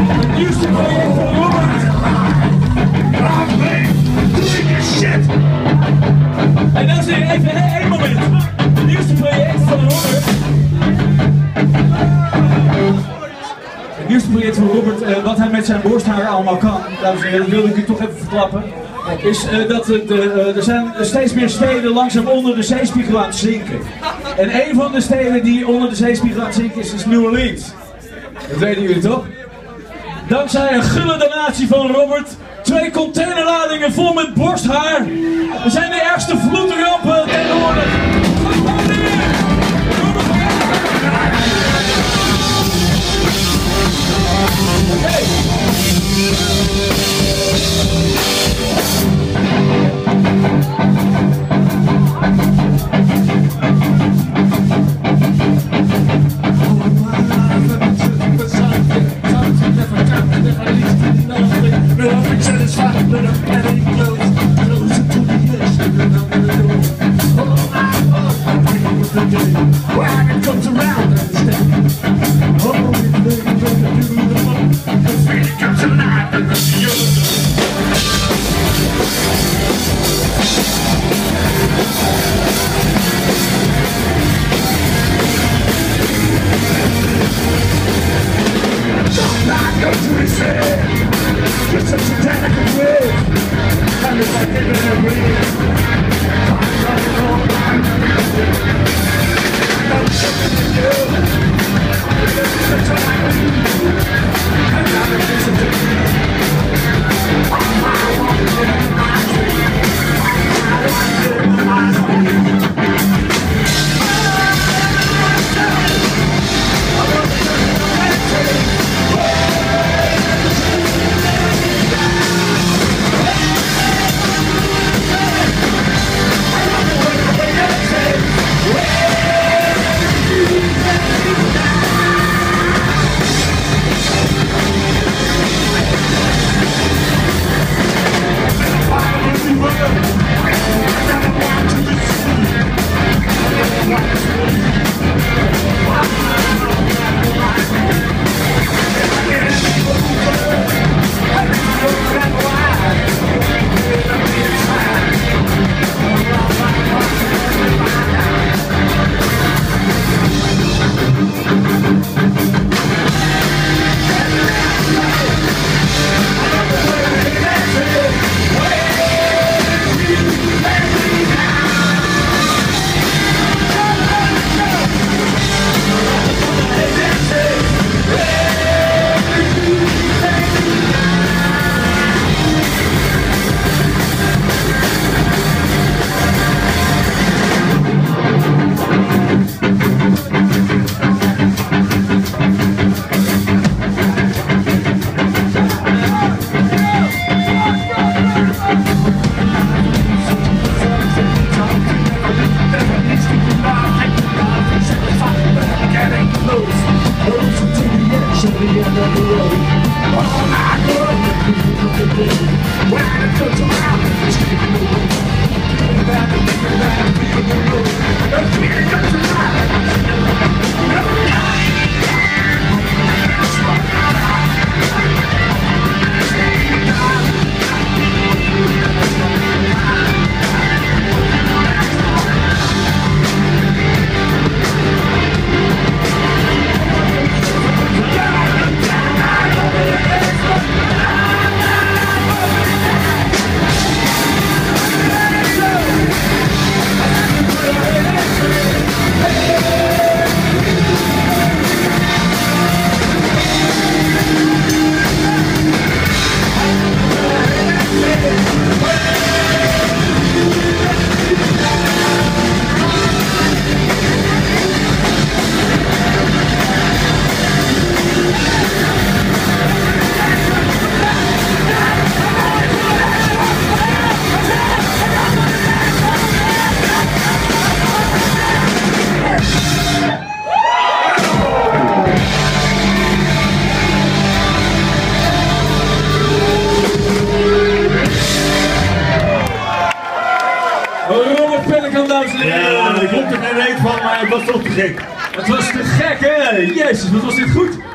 Het nieuwste project van Robert. Shit! En dames en heren, even één moment. Het nieuwste project van Robert. Het nieuwste project van Robert, wat hij met zijn borsthaar allemaal kan, dames en heren, dat wilde ik u toch even verklappen. Is dat er zijn steeds meer steden langzaam onder de zeespiegel aan het zinken. En een van de steden die onder de zeespiegel aan het zinken is New Orleans. Dat weten jullie toch? Dankzij een gulle donatie van Robert, 2 containerladingen vol met borsthaar. We zijn de ergste vloedrampen tegenwoordig. Ja, ik vond er geen reet van, maar het was toch te gek. Het was te gek, hè? Jezus, wat was dit goed?